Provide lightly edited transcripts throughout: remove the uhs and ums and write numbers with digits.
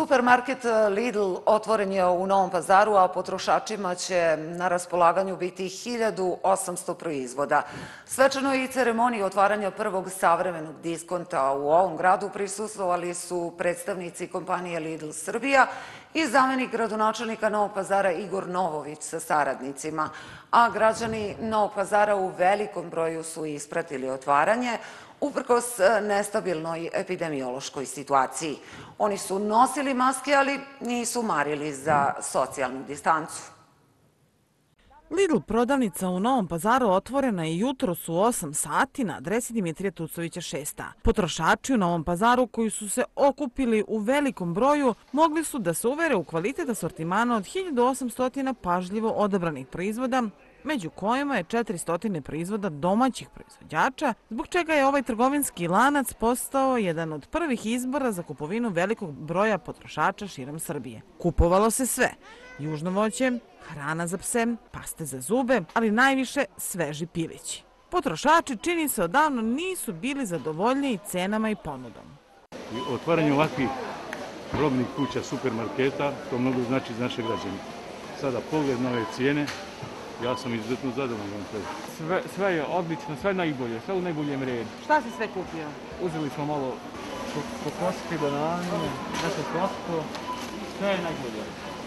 Supermarket Lidl otvoren je u Novom Pazaru, a potrošačima će na raspolaganju biti 1800 proizvoda. Svečanoj ceremoniji otvaranja prvog savremenog diskonta u ovom gradu prisustvovali su predstavnici kompanije Lidl Srbija i zamenik gradonačelnika Novog Pazara Igor Novović sa saradnicima, a građani Novog Pazara u velikom broju su ispratili otvaranje, uprkos nestabilnoj epidemiološkoj situaciji. Oni su nosili maske, ali nisu marili za socijalnu distancu. Lidl prodavnica u Novom Pazaru otvorena je jutros u 8 sati na adresi Dimitrija Tucovića 6. Potrošači u Novom Pazaru koji su se okupili u velikom broju mogli su da se uvere u kvalitet asortimana od 1800 pažljivo odabranih proizvoda, među kojima je 400 proizvoda domaćih proizvođača, zbog čega je ovaj trgovinski lanac postao jedan od prvih izbora za kupovinu velikog broja potrošača širom Srbije. Kupovalo se sve: južno voće, hrana za pse, paste za zube, ali najviše sveži pilići. Potrošači, čini se, odavno nisu bili zadovoljniji cenama i ponudom. Otvaranje ovakvih robnih kuća, supermarketa, to mnogo znači za naše građane. Sada pogled na ove cijene, ja sam izuzetno zadovoljan. Sve je odlično, sve najbolje, sve u najboljem redu. Šta si sve kupio? Uzeli smo malo kokoske, banane, nešto slatko, sve je najbolje.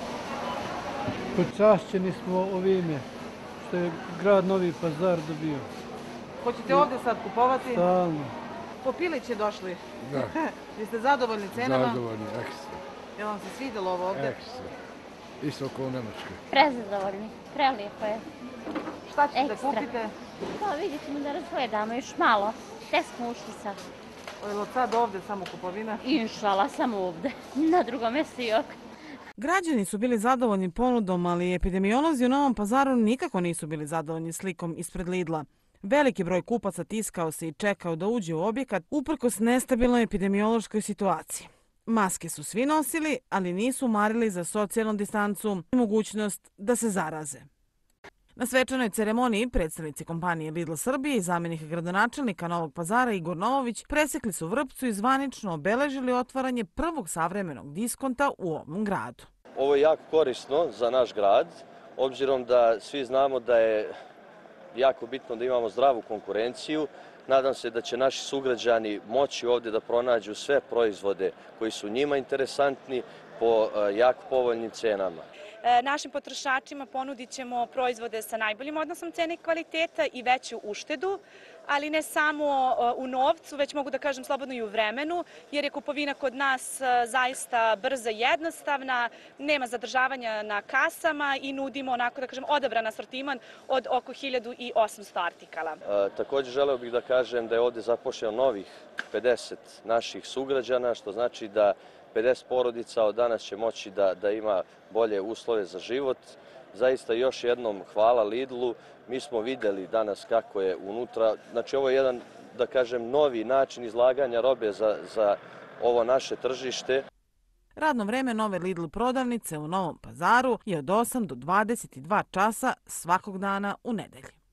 Počašćeni smo ovime što je grad Novi Pazar dobio. Hoćete ovdje sad kupovati? Stalno. Po pilići došli? Da. Jeste zadovoljni cenama? Zadovoljni, ekstra. Je vam se svidjelo ovo ovdje? Ekstra. Isto kao u Nemačkoj. Prezadovoljni, prelijepo je. Šta ćete Ekstra. kupite? Pa vidjet ćemo da razgledamo još malo. Te smo ušli sad. Je li sad ovdje samo kupovina? Inšala, samo ovdje. Na drugom mjestu i ok. Građani su bili zadovoljni ponudom, ali epidemiolozi u Novom Pazaru nikako nisu bili zadovoljni slikom ispred Lidla. Veliki broj kupaca tiskao se i čekao da uđe u objekat uprkos nestabilnoj epidemiološkoj situaciji. Maske su svi nosili, ali nisu marili za socijalnu distancu i mogućnost da se zaraze. Na svečanoj ceremoniji predstavnici kompanije Lidl Srbije i zamenik gradonačelnika Novog Pazara Igor Novović presekli su vrpcu i zvanično obeležili otvaranje prvog savremenog diskonta u ovom gradu. Ovo je jako korisno za naš grad, obzirom da svi znamo da je jako bitno da imamo zdravu konkurenciju. Nadam se da će naši sugrađani moći ovdje da pronađu sve proizvode koji su njima interesantni po jako povoljnim cenama. Našim potrošačima ponudit ćemo proizvode sa najboljim odnosom cene i kvaliteta i veću uštedu, ali ne samo u novcu, već mogu da kažem slobodno i u vremenu, jer je kupovina kod nas zaista brza i jednostavna, nema zadržavanja na kasama i nudimo, onako da kažem, odabran asortiman od oko 1800 artikala. Također želeo bih da kažem da je ovdje zaposleno novih 50 naših sugrađana, što znači da 50 porodica od danas će moći da ima bolje uslove za život. Zaista još jednom hvala Lidlu. Mi smo vidjeli danas kako je unutra. Znači ovo je jedan, da kažem, novi način izlaganja robe za ovo naše tržište. Radno vreme nove Lidl prodavnice u Novom Pazaru je od 8 do 22 časa svakog dana u nedelji.